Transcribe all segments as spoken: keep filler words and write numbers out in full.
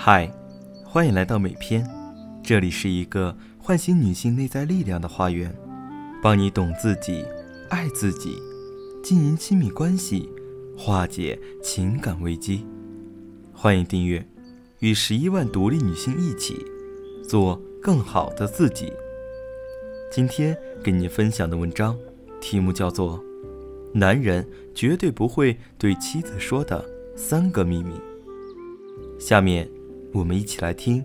嗨，欢迎来到美篇，这里是一个唤醒女性内在力量的花园，帮你懂自己、爱自己，经营亲密关系，化解情感危机。欢迎订阅，与十一万独立女性一起做更好的自己。今天给你分享的文章题目叫做男人绝对不会对妻子说的三个秘密。下面我们一起来听。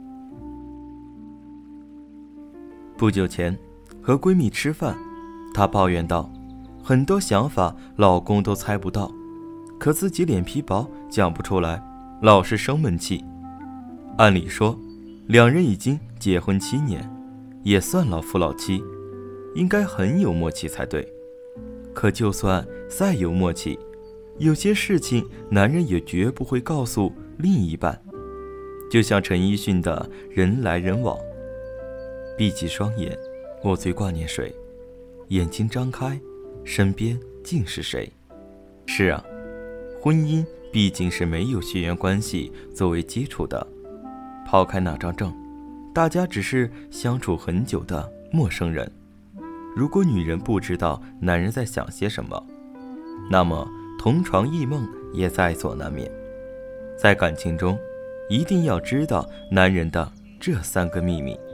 不久前和闺蜜吃饭，她抱怨道，很多想法老公都猜不到，可自己脸皮薄讲不出来，老是生闷气。按理说两人已经结婚七年，也算老夫老妻，应该很有默契才对。可就算再有默契，有些事情男人也绝不会告诉另一半。就像陈奕迅的人来人往，闭起双眼，我最挂念谁？眼睛张开，身边竟是谁？是啊，婚姻毕竟是没有血缘关系作为基础的，抛开那张证，大家只是相处很久的陌生人。如果女人不知道男人在想些什么，那么同床异梦也在所难免。在感情中，一定要知道男人的这三个秘密。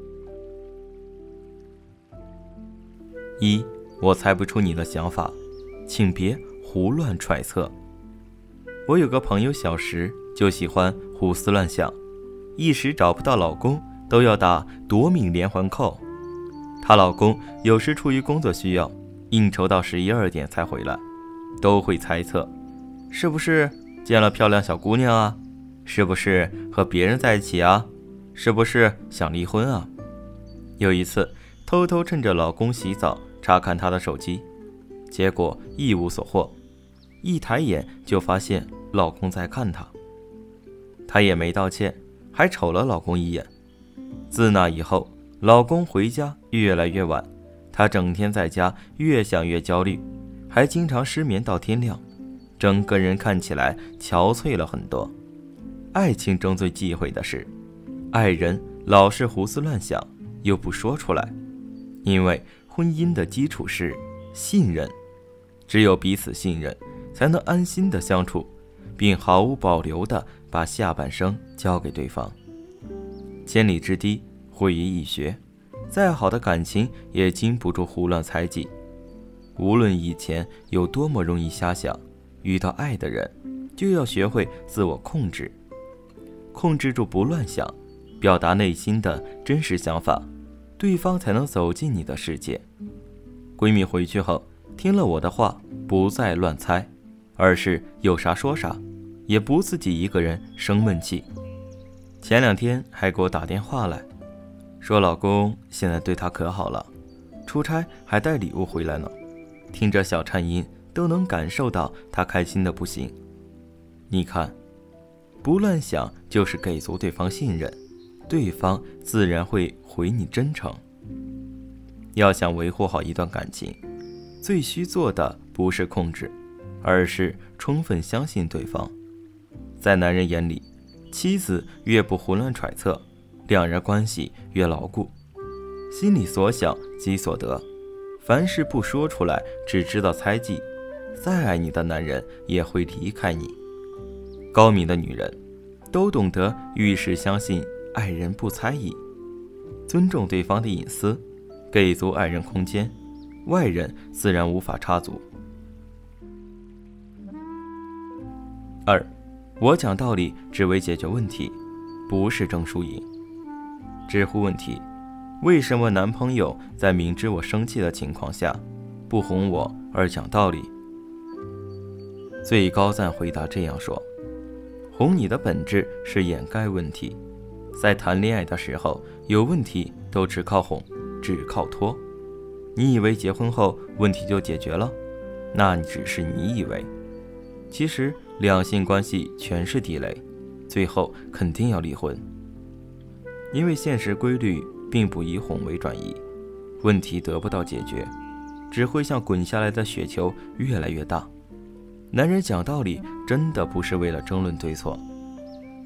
一，我猜不出你的想法，请别胡乱揣测。我有个朋友小时就喜欢胡思乱想，一时找不到老公都要打夺命连环扣。她老公有时出于工作需要，应酬到十一二点才回来，都会猜测，是不是见了漂亮小姑娘啊？是不是和别人在一起啊？是不是想离婚啊？有一次偷偷趁着老公洗澡查看他的手机，结果一无所获，一抬眼就发现老公在看她。她也没道歉，还瞅了老公一眼。自那以后，老公回家越来越晚，她整天在家越想越焦虑，还经常失眠到天亮，整个人看起来憔悴了很多。爱情中最忌讳的是，爱人老是胡思乱想又不说出来，因为婚姻的基础是信任，只有彼此信任，才能安心的相处，并毫无保留的把下半生交给对方。千里之堤毁于蚁穴，再好的感情也经不住胡乱猜忌。无论以前有多么容易瞎想，遇到爱的人就要学会自我控制，控制住不乱想，表达内心的真实想法，对方才能走进你的世界。闺蜜回去后听了我的话，不再乱猜，而是有啥说啥，也不自己一个人生闷气。前两天还给我打电话来，说老公现在对她可好了，出差还带礼物回来呢，听着小颤音都能感受到她开心的不行。你看，不乱想就是给足对方信任，对方自然会回你真诚。要想维护好一段感情，最需做的不是控制，而是充分相信对方。在男人眼里，妻子越不胡乱揣测，两人关系越牢固。心里所想即所得，凡事不说出来，只知道猜忌，再爱你的男人也会离开你。高明的女人都懂得遇事相信，爱人不猜疑，尊重对方的隐私，给足爱人空间，外人自然无法插足。二，我讲道理只为解决问题，不是争输赢。知乎问题：为什么男朋友在明知我生气的情况下，不哄我而讲道理？最高赞回答这样说：哄你的本质是掩盖问题，在谈恋爱的时候，有问题都只靠哄，只靠拖。你以为结婚后问题就解决了？那你只是你以为。其实两性关系全是地雷，最后肯定要离婚。因为现实规律并不以哄为转移，问题得不到解决，只会像滚下来的雪球越来越大。男人讲道理真的不是为了争论对错，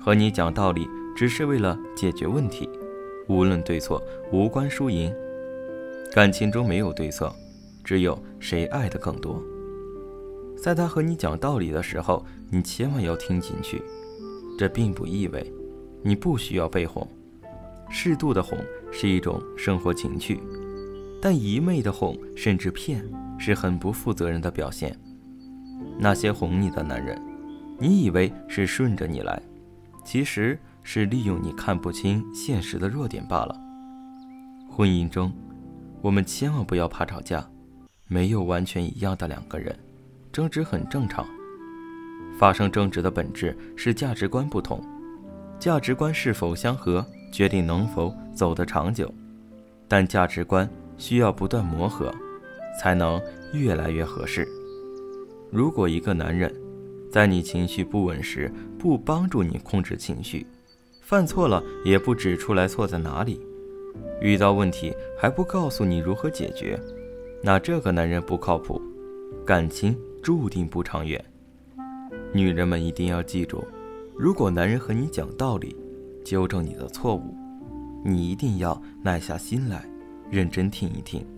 和你讲道理只是为了解决问题，无论对错，无关输赢。感情中没有对错，只有谁爱的更多。在他和你讲道理的时候，你千万要听进去。这并不意味你不需要被哄，适度的哄是一种生活情趣，但一昧的哄甚至骗是很不负责任的表现。那些哄你的男人，你以为是顺着你来，其实是利用你看不清现实的弱点罢了。婚姻中，我们千万不要怕吵架，没有完全一样的两个人，争执很正常。发生争执的本质是价值观不同，价值观是否相合，决定能否走得长久。但价值观需要不断磨合，才能越来越合适。如果一个男人在你情绪不稳时不帮助你控制情绪，犯错了也不指出来错在哪里，遇到问题还不告诉你如何解决，那这个男人不靠谱，感情注定不长远。女人们一定要记住，如果男人和你讲道理，纠正你的错误，你一定要耐下心来，认真听一听。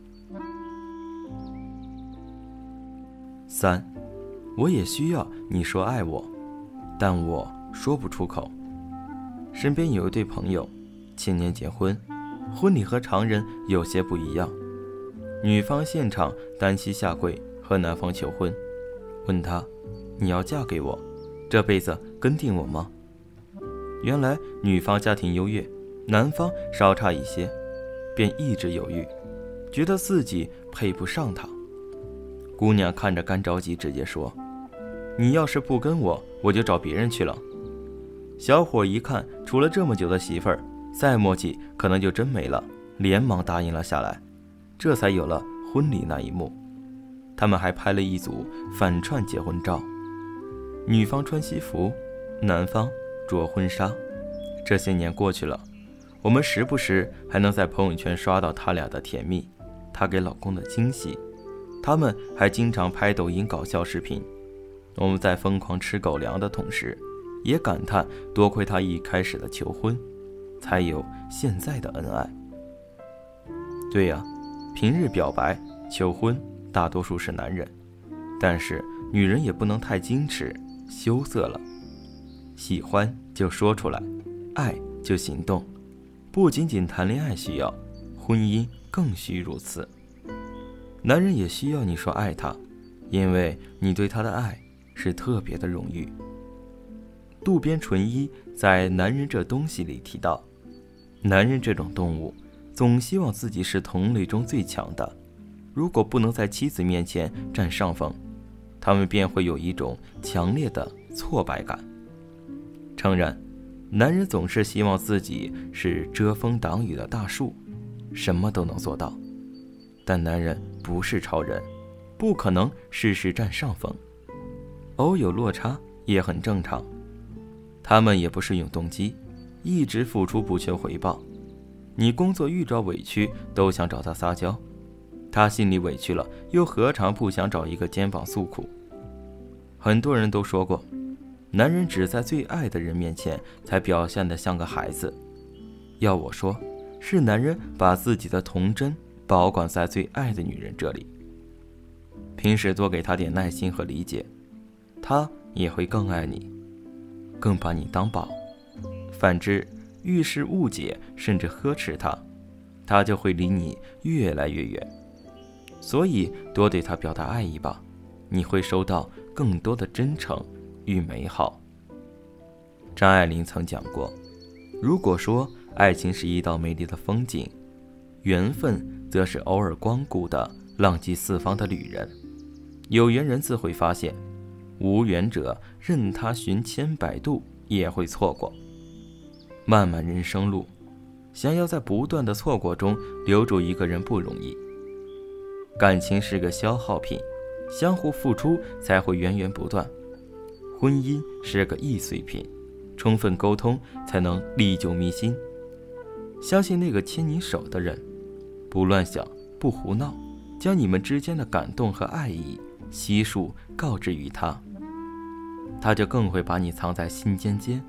三，我也需要你说爱我，但我说不出口。身边有一对朋友，前年结婚，婚礼和常人有些不一样。女方现场单膝下跪和男方求婚，问他，你要嫁给我，这辈子跟定我吗？原来女方家庭优越，男方稍差一些，便一直犹豫，觉得自己配不上他。姑娘看着干着急，直接说，你要是不跟我，我就找别人去了。小伙一看处了这么久的媳妇儿，再磨叽可能就真没了，连忙答应了下来，这才有了婚礼那一幕。他们还拍了一组反串结婚照，女方穿西服，男方着婚纱。这些年过去了，我们时不时还能在朋友圈刷到他俩的甜蜜，她给老公的惊喜。他们还经常拍抖音搞笑视频。我们在疯狂吃狗粮的同时，也感叹多亏他一开始的求婚，才有现在的恩爱。对呀，平日表白求婚大多数是男人，但是女人也不能太矜持羞涩了。喜欢就说出来，爱就行动。不仅仅谈恋爱需要，婚姻更需如此。男人也需要你说爱他，因为你对他的爱是特别的荣誉。渡边淳一在《男人这东西》里提到，男人这种动物总希望自己是同类中最强的，如果不能在妻子面前占上风，他们便会有一种强烈的挫败感。诚然，男人总是希望自己是遮风挡雨的大树，什么都能做到，但男人不是超人，不可能事事占上风，偶有落差也很正常。他们也不是永动机，一直付出不求回报。你工作遇着委屈都想找他撒娇，他心里委屈了，又何尝不想找一个肩膀诉苦？很多人都说过，男人只在最爱的人面前才表现得像个孩子。要我说，是男人把自己的童真保管在最爱的女人这里。平时多给他点耐心和理解，他也会更爱你，更把你当宝。反之，遇事误解甚至呵斥他，他就会离你越来越远。所以多对他表达爱意吧，你会收到更多的真诚与美好。张爱玲曾讲过，如果说爱情是一道美丽的风景，缘分则是偶尔光顾的浪迹四方的旅人。有缘人自会发现，无缘者任他寻千百度也会错过。漫漫人生路，想要在不断的错过中留住一个人不容易。感情是个消耗品，相互付出才会源源不断。婚姻是个易碎品，充分沟通才能历久弥新。相信那个牵你手的人，不乱想，不胡闹，将你们之间的感动和爱意悉数告知于他，他就更会把你藏在心尖尖，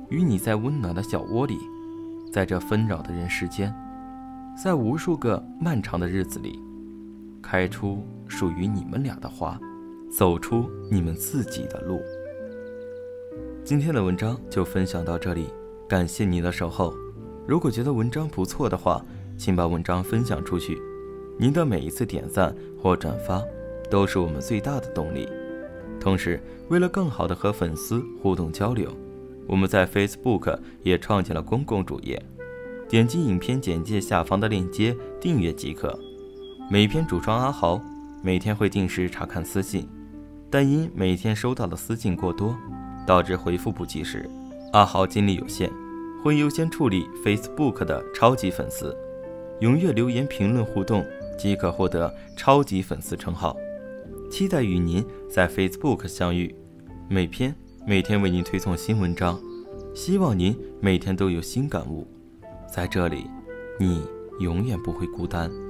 与你在温暖的小窝里，在这纷扰的人世间，在无数个漫长的日子里，开出属于你们俩的花，走出你们自己的路。今天的文章就分享到这里，感谢你的守候。如果觉得文章不错的话，请把文章分享出去，您的每一次点赞或转发都是我们最大的动力。同时，为了更好的和粉丝互动交流，我们在 Facebook 也创建了公共主页，点击影片简介下方的链接订阅即可。每篇主创阿豪每天会定时查看私信，但因每天收到的私信过多，导致回复不及时。阿豪精力有限，会优先处理 Facebook 的超级粉丝，踊跃留言评论互动即可获得超级粉丝称号。期待与您在 Facebook 相遇，每篇每天为您推送新文章，希望您每天都有新感悟。在这里，你永远不会孤单。